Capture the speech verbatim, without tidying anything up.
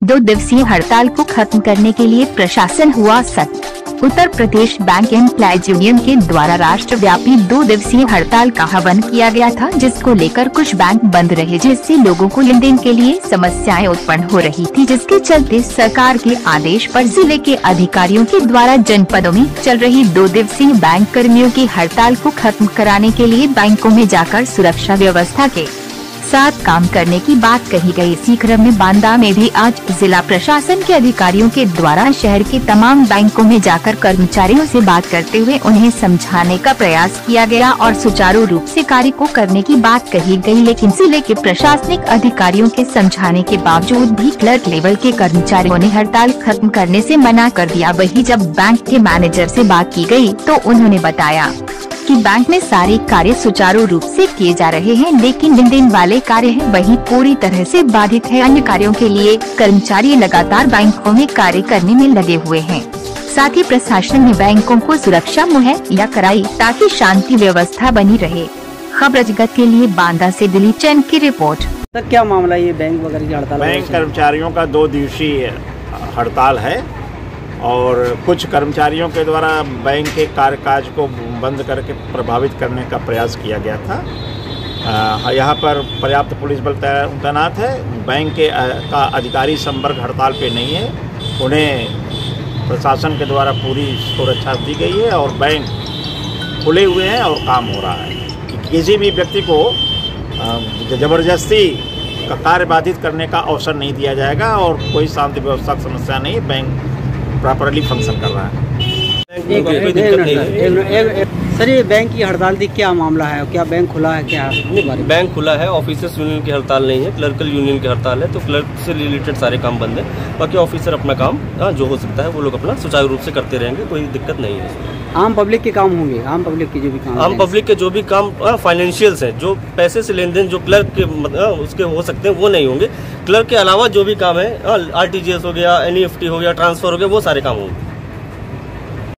दो दिवसीय हड़ताल को खत्म करने के लिए प्रशासन हुआ सख्त। Uttar Pradesh bank employees union के द्वारा राष्ट्रव्यापी दो दिवसीय हड़ताल का आह्वान किया गया था, जिसको लेकर कुछ बैंक बंद रहे, जिससे लोगों को लेन देन के लिए समस्याएं उत्पन्न हो रही थी, जिसके चलते सरकार के आदेश पर जिले के अधिकारियों के द्वारा जनपदों में चल रही दो दिवसीय बैंक कर्मियों की हड़ताल को खत्म कराने के लिए बैंकों में जाकर सुरक्षा व्यवस्था के साथ काम करने की बात कही गई। इसी क्रम में बांदा में भी आज जिला प्रशासन के अधिकारियों के द्वारा शहर के तमाम बैंकों में जाकर कर्मचारियों से बात करते हुए उन्हें समझाने का प्रयास किया गया और सुचारू रूप से कार्य को करने की बात कही गई, लेकिन जिले के प्रशासनिक अधिकारियों के समझाने के बावजूद भी क्लर्क लेवल के कर्मचारियों ने हड़ताल खत्म करने से मना कर दिया। वही जब बैंक के मैनेजर से बात की गई तो उन्होंने बताया कि बैंक में सारे कार्य सुचारू रूप से किए जा रहे हैं, लेकिन लेन देन वाले कार्य हैं वही पूरी तरह से बाधित है। अन्य कार्यों के लिए कर्मचारी लगातार बैंकों में कार्य करने में लगे हुए हैं। साथ ही प्रशासन ने बैंकों को सुरक्षा मुहैया कराई ताकि शांति व्यवस्था बनी रहे। खबर जगत के लिए बांदा से दिलीप चंद की रिपोर्ट। सर, क्या मामला ये बैंक वगैरह की हड़ताल? बैंक कर्मचारियों का दो दिवसीय हड़ताल है और कुछ कर्मचारियों के द्वारा बैंक के कार्यकाज को बंद करके प्रभावित करने का प्रयास किया गया था। यहाँ पर पर्याप्त पुलिस बल तैनात है। बैंक के का अधिकारी संपर्क हड़ताल पे नहीं है, उन्हें प्रशासन के द्वारा पूरी सुरक्षा दी गई है और बैंक खुले हुए हैं और काम हो रहा है। किसी भी व्यक्ति को ज़बरदस्ती का कार्य बाधित करने का अवसर नहीं दिया जाएगा और कोई शांति व्यवस्था की समस्या नहीं है। बैंक प्रॉपरली फंक्शन कर रहा है। एक, एक, एक, एक, एक, एक, सर, ये बैंक की हड़ताल थी, क्या मामला है? क्या बैंक खुला है? क्या बैंक खुला है, ऑफिसर्स यूनियन की हड़ताल नहीं है, क्लर्कल यूनियन की हड़ताल है। तो क्लर्क से रिलेटेड सारे काम बंद है, बाकी ऑफिसर अपना काम जो हो सकता है वो लोग अपना सुचारू रूप से करते रहेंगे, कोई दिक्कत नहीं है। आम पब्लिक के काम होंगे? आम पब्लिक के जो भी काम आम पब्लिक के जो भी काम फाइनेंशियल्स हैं, जो पैसे से लेन देन जो क्लर्क के उसके हो सकते हैं वो नहीं होंगे। क्लर्क के अलावा जो भी काम है, आर टी जी एस हो गया, एन ई एफ टी हो गया, ट्रांसफर हो गया, वो सारे काम होंगे।